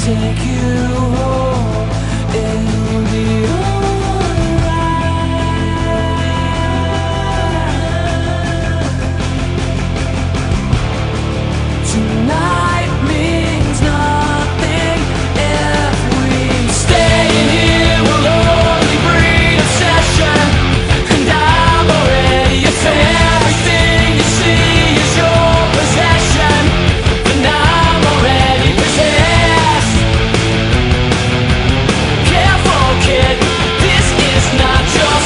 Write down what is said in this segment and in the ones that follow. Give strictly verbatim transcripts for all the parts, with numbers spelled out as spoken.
take you home. It'll be alright. Tonight means nothing if we stay in here. We'll only breed obsession, and I'm already a fan. Everything you see is your possession, and I'm already possessed. Careful, kid, this is not your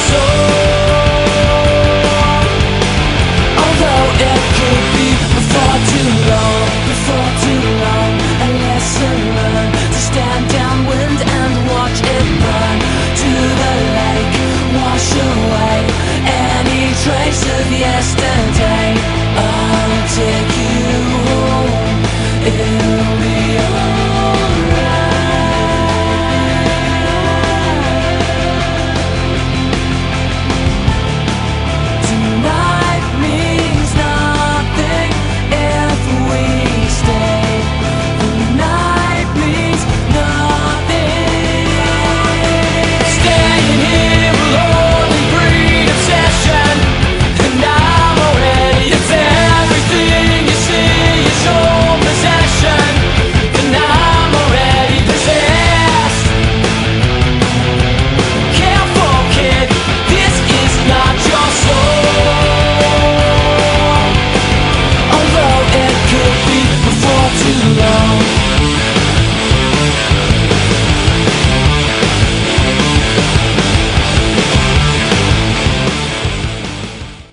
soul. Although it could be before too long, before too long, a lesson learned to stand downwind and watch it burn to the lake, wash away.